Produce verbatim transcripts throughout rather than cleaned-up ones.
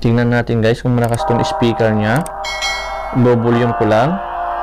Tingnan natin guys kung malakas tong speaker niya. Bo-volume ko lang.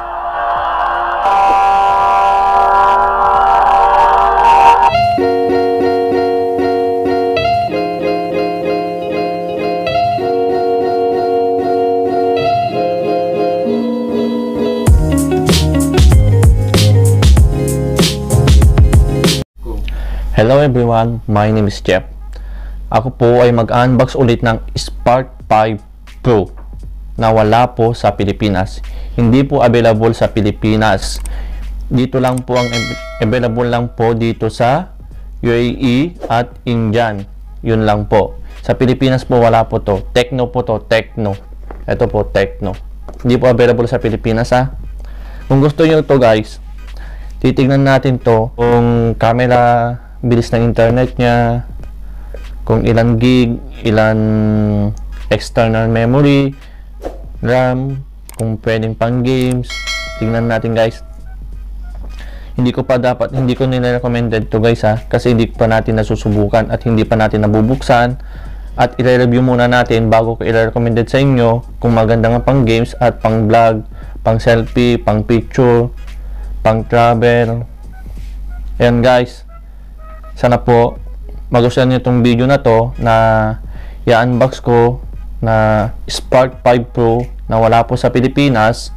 Hello everyone, my name is Jeff. Ako po ay mag-unbox ulit ng Spark five Pro na wala po sa Pilipinas. Hindi po available sa Pilipinas. Dito lang po ang available lang po dito sa U A E at Indian. Yun lang po. Sa Pilipinas po wala po to. Tecno po to, Tecno. Ito po, Tecno. Hindi po available sa Pilipinas ha. Kung gusto nyo to guys, titignan natin to kung camera, bilis ng internet niya, kung ilan gig, ilan external memory, RAM, kung pwedeng pang games. Tingnan natin guys. Hindi ko pa dapat, hindi ko nila-recommended to guys ha, kasi hindi pa natin nasusubukan at hindi pa natin nabubuksan, at i-review muna natin bago ko i-recommended sa inyo kung maganda nga pang games at pang vlog, pang selfie, pang picture, pang travel. Ayan guys, sana po magustuhan niyo itong video na to na i-unbox ko na Spark five Pro na wala po sa Pilipinas.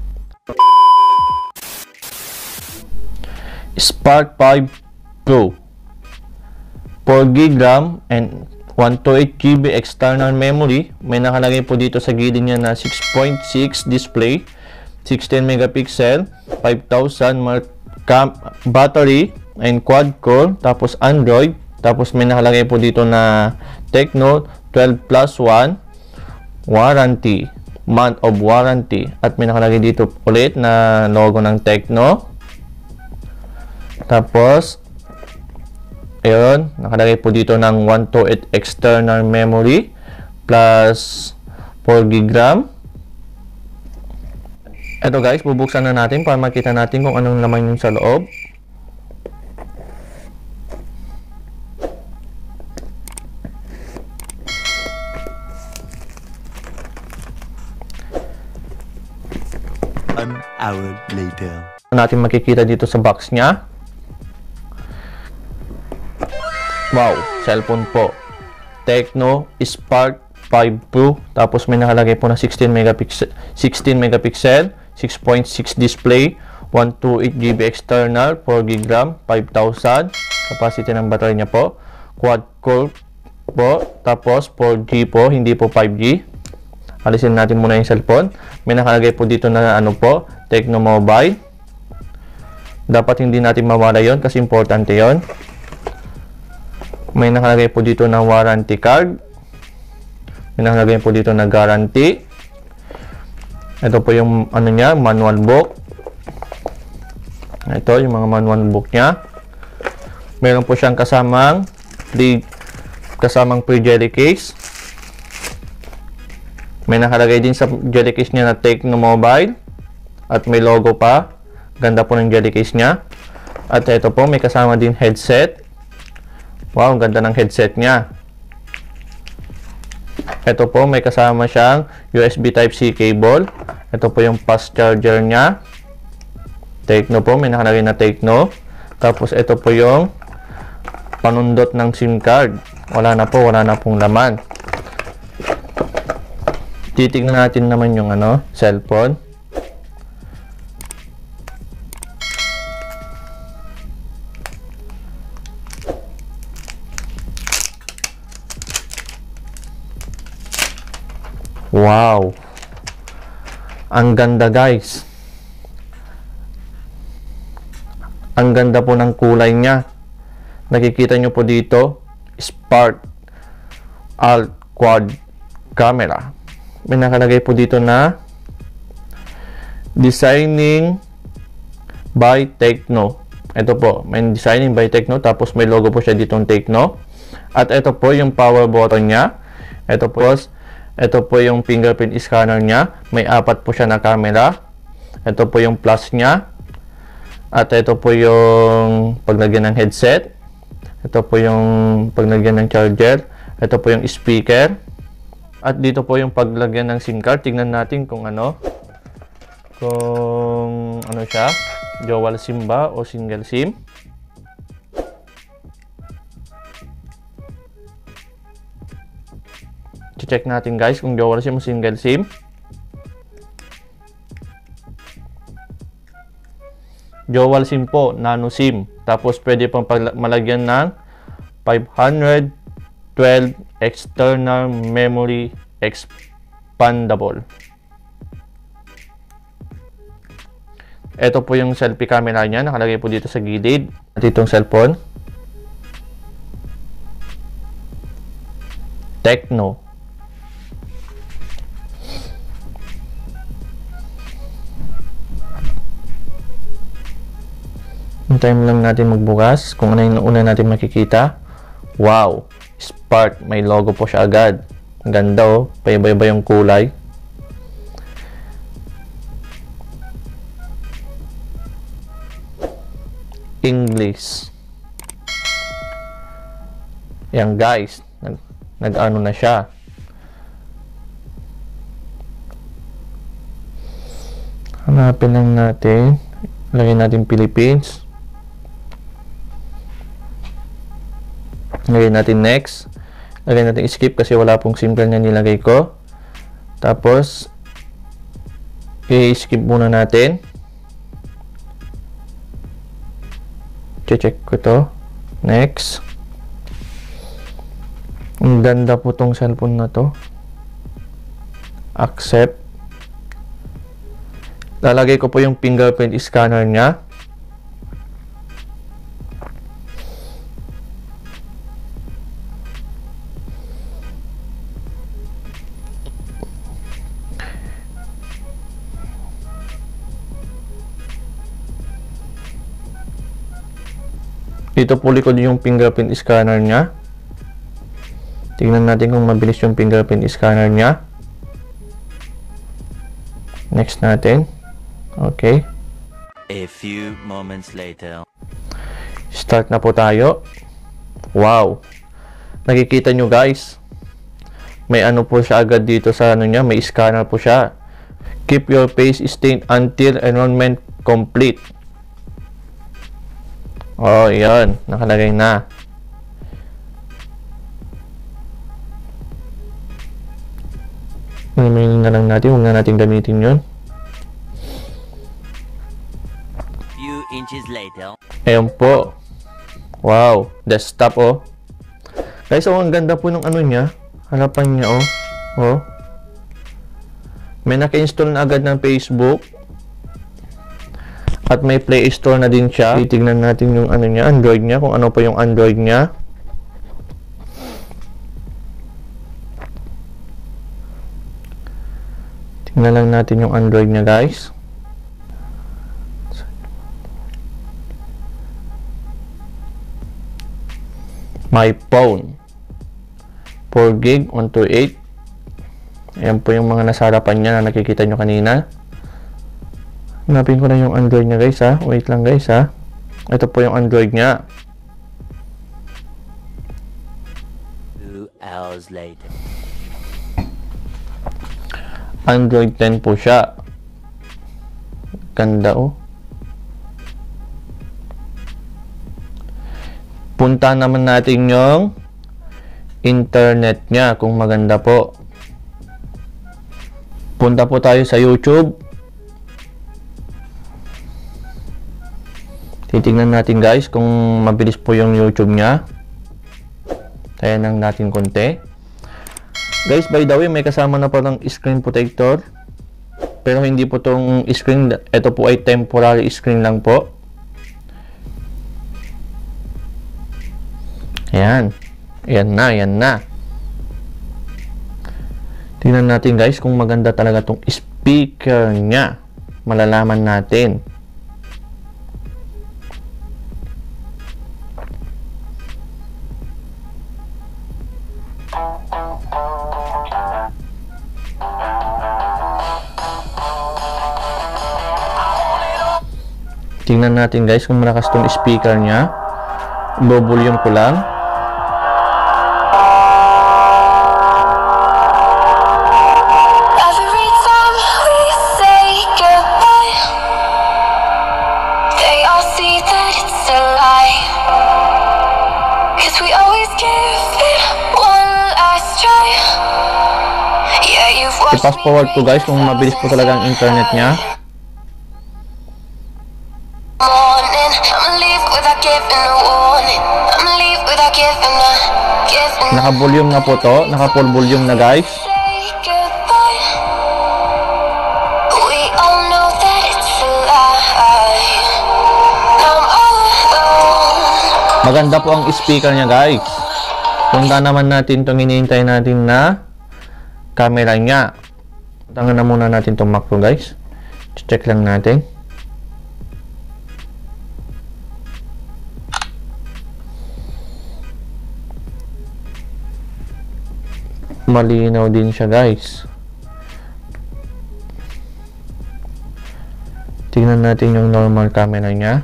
Spark five Pro, four gig RAM and one twenty-eight gigabytes external memory. May nakalagay po dito sa gilid niya na six point six display, sixteen megapixel, five thousand mAh battery and quad core, tapos Android, tapos may nakalagay po dito na Tecno twelve plus one warranty, month of warranty, at may nakalagay dito ulit na logo ng Tecno. Tapos ayun, nakalagay po dito ng one twenty-eight external memory plus four gig RAM. Ito guys, bubuksan na natin para makita natin kung anong laman yung sa loob. An hour later. Natin makikita dito sa box niya. Wow, cellphone po. Tecno Spark five Pro. Tapos may nakalagay po na sixteen megapixel, sixteen megapixel, six point six display, one twenty-eight gigabytes external, four gig RAM, five thousand capacity ng battery niya po. Quad core po. Tapos four G po, hindi po five G. Alisin natin muna yung cellphone. May nakalagay po dito na ano po, Tecno Mobile. Dapat hindi natin mawala yon kasi importante yon. May nakalagay po dito na warranty card. May nakalagay po dito na guarantee. Ito po yung ano niya, manual book. Ito yung mga manual book niya. Meron po siyang kasamang free, kasamang free jelly case. May nakalagay din sa jelly case niya na Tecno Mobile at may logo pa. Ganda po ng jelly case niya. At ito po, may kasama din headset. Wow, ganda ng headset niya. Ito po, may kasama siyang U S B Type-C cable. Ito po yung fast charger niya. Tecno po, may nakalagay na Tecno. Tapos ito po yung panundot ng SIM card. Wala na po, wala na pong laman. Titignan natin naman yung ano, cellphone. Wow! Ang ganda guys. Ang ganda po ng kulay niya. Nakikita nyo po dito, Spark Alt Quad Camera. May nakalagay po dito na Designing by Tecno. Ito po, may Designing by Tecno, tapos may logo po siya ditong Tecno. At ito po yung power button niya. Ito po, ito po yung fingerprint scanner niya. May apat po siya na camera. Ito po yung plus niya. At ito po yung paglagyan ng headset. Ito po yung paglagyan ng charger. Ito po yung speaker. At dito po yung paglagyan ng SIM card. Tingnan natin kung ano. Kung ano siya. Dual SIM ba o single SIM. Check natin guys kung dual SIM o single SIM. Dual SIM po, nano SIM. Tapos pwede pang malagyan ng five hundred twelve external memory expandable. Ito po yung selfie camera niya, nakalagay po dito sa gilid. At itong cellphone, Tecno. Hintayin lang natin magbukas kung ano yung una natin makikita. Wow! Spark. May logo po siya agad. Ang ganda oh. Paiba-iba yung kulay. English. Yan guys. Nag, nag-ano na siya. Hanapin lang natin. Lagyan natin Philippines. Lagyan natin next. Lagyan natin skip kasi wala pong SIM card na nilagay ko. Tapos i-skip muna natin. Check ko to. Next. Ang ganda po tong cellphone na to. Accept. Lalagay ko po yung fingerprint scanner niya. Dito po likod yung fingerprint scanner niya. Tingnan natin kung mabilis yung fingerprint scanner niya. Next natin. Okay. A few moments later. Start na po tayo. Wow. Nakikita nyo guys. May ano po siya agad dito sa ano niya. May scanner po siya. Keep your face stained until enrollment complete. Oh, yan. Nakalagay na. Namayin na lang natin. Huwag na natin gamitin yun. Few inches later. Ayan po. Wow. Desktop, oh. Guys, oh, ang ganda po ng ano niya. Harapan niya, oh. Oh. May naka-install na agad ng Facebook. At may Play Store na din siya. Titignan natin yung ano niya, Android niya, kung ano pa yung Android niya. Tingnan lang natin yung Android niya, guys. My phone. four gig, one twenty-eight. Ayan po yung mga nasa harapan niya na nakikita nyo kanina. Hanapin ko na yung Android niya guys ha. Wait lang guys ha. Ito po yung Android niya. Two hours later. Android ten po siya. Ganda oh. Punta naman natin yung internet niya kung maganda po. Punta po tayo sa YouTube. Titingnan natin guys kung mabilis po yung YouTube niya. Kaya nang natin konti. Guys, by the way, may kasama na palang screen protector. Pero hindi po tong screen. Ito po ay temporary screen lang po. Ayan. Ayan na, ayan na. Tingnan natin guys kung maganda talaga tong speaker niya. Malalaman natin. Tingnan natin guys kung malakas tong speaker niya. Bo-volume ko lang. I-fast forward ko guys kung mabilis po talaga ang internet niya. Naka-volume na po to. Naka-full volume na guys. Maganda po ang speaker niya guys. Punta naman natin itong hinihintay natin na camera niya. Tangan na muna natin itong macro guys. Check lang natin. Malinaw din siya guys. Tingnan natin yung normal camera niya.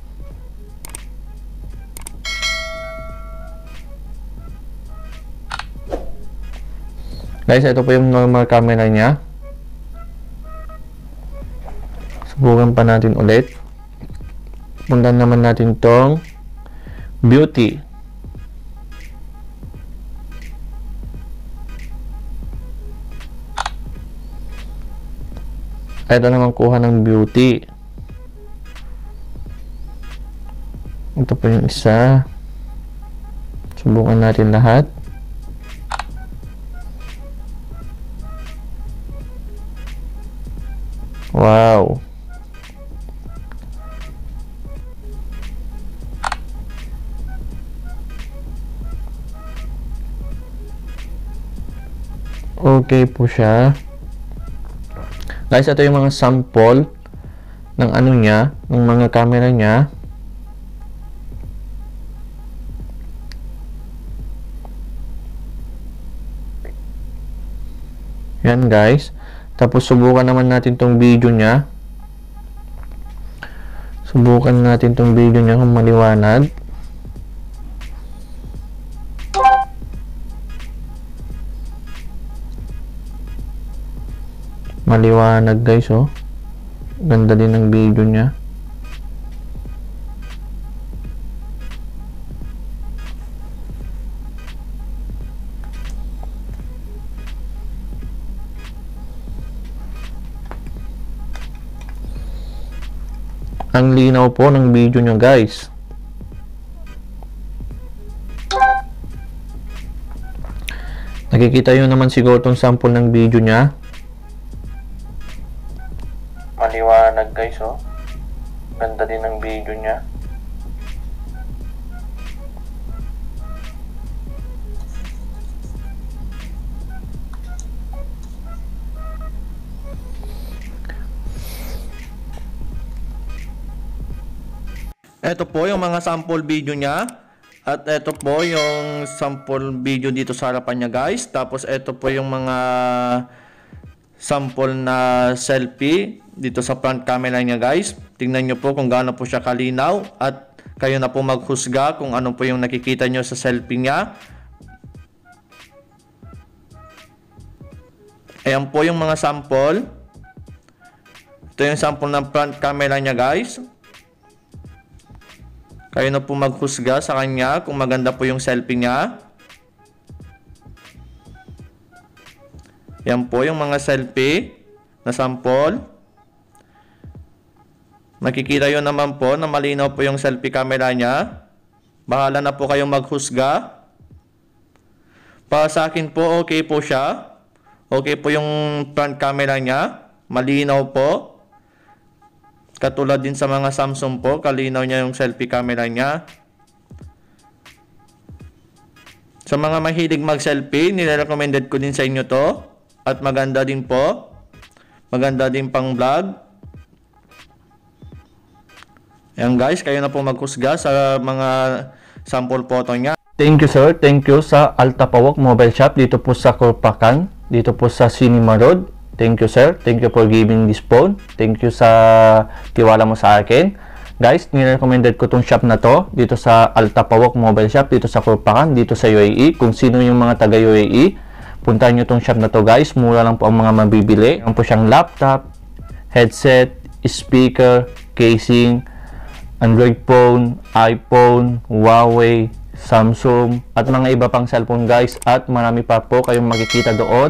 Guys, ito po yung normal camera niya. Subukan pa natin ulit. Puntan naman natin tong beauty. Ito naman kuha ng beauty. Ito po yung isa. Subukan natin lahat. Wow. Okay po siya. Guys, ito yung mga sample ng ano niya, ng mga camera niya. Yan guys. Tapos subukan naman natin tong video niya. Subukan natin tong video niya kung maliwanag. Maliwanag guys, oh. Ganda din ng video niya. Ang linaw po ng video niya guys. Nakikita yun naman siguro itong sample ng video niya. Maliwanag guys, oh. Ganda din ng video niya. Ito po yung mga sample video niya. At ito po yung sample video dito sa harapan niya guys. Tapos ito po yung mga sample na selfie dito sa front camera niya guys. Tingnan nyo po kung gaano po siya kalinaw. At kayo na po maghusga kung ano po yung nakikita nyo sa selfie niya. Ayan po yung mga sample. Ito yung sample ng front camera niya guys. Kayo na po maghusga sa kanya kung maganda po yung selfie niya. Yan po yung mga selfie na sample. Makikita yun naman po na malinaw po yung selfie camera niya. Bahala na po kayong maghusga. Para sa akin po, okay po siya. Okay po yung front camera niya. Malinaw po. Katulad din sa mga Samsung po, kalinaw niya yung selfie camera niya. Sa mga mahilig mag-selfie, nire-recommended ko din sa inyo to. At maganda din po. Maganda din pang vlog. Ayan guys, kayo na po maghusga sa mga sample photo niya. Thank you sir, thank you sa Altapawok Mobile Shop dito po sa Corpacan, dito po sa Cinema Road. Thank you sir, thank you for giving this phone. Thank you sa tiwala mo sa akin. Guys, nirecommended ko tong shop na to dito sa Altapawok Mobile Shop dito sa Corpacan, dito sa U A E. Kung sino yung mga taga U A E, puntahan nyo tong shop na to guys. Mura lang po ang mga mabibili. Ang po siyang laptop, headset, speaker, casing, Android phone, iPhone, Huawei, Samsung, at mga iba pang cellphone guys. At marami pa po kayong makikita doon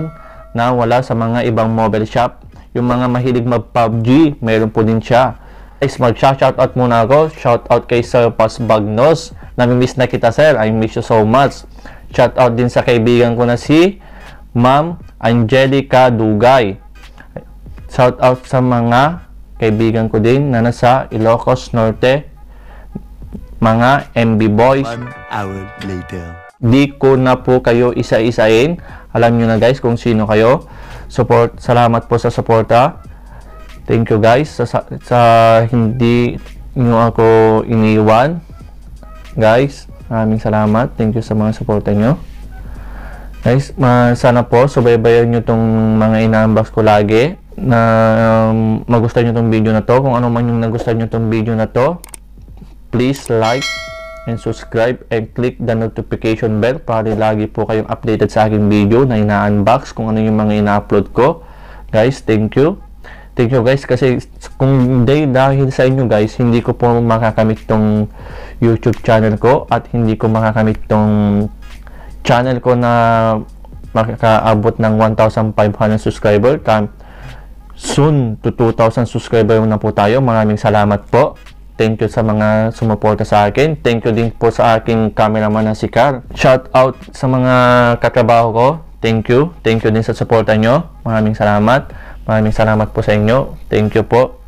na wala sa mga ibang mobile shop. Yung mga mahilig mag-P U B G, meron po din siya. Guys, mag-shoutout muna ako. Shoutout kay Sir Paz Bagnos. Nami-miss na kita, sir. I miss you so much. Shoutout din sa kaibigan ko na si Ma'am Angelica Dugay. Shoutout sa mga kaibigan ko din na nasa Ilocos Norte, mga M B Boys. One hour later. Di ko na po kayo isa-isain. Alam nyo na guys kung sino kayo. Support, salamat po sa suporta. Thank you guys sa, sa, sa hindi nyo ako iniwan. Guys, maraming salamat. Thank you sa mga suporta nyo. Guys, ma sana po subaybayan nyo tong mga ina-unbox ko lagi. Na um, magustuhan nyo tong video na to. Kung ano man yung nagustuhan nyo tong video na to, please like and subscribe and click the notification bell para lagi po kayong updated sa aking video na ina-unbox kung ano yung mga ina-upload ko. Guys, thank you. Thank you guys kasi kung hindi dahil sa inyo guys, hindi ko po makakamit tong YouTube channel ko at hindi ko makakamit tong channel ko na makakaabot ng one thousand five hundred subscriber. Soon to two thousand subscriber na po tayo. Maraming salamat po. Thank you sa mga sumuporta sa akin. Thank you din po sa aking cameraman na si Car. Shout out sa mga katrabaho ko. Thank you. Thank you din sa suporta nyo. Maraming salamat. Maraming salamat po sa inyo. Thank you po.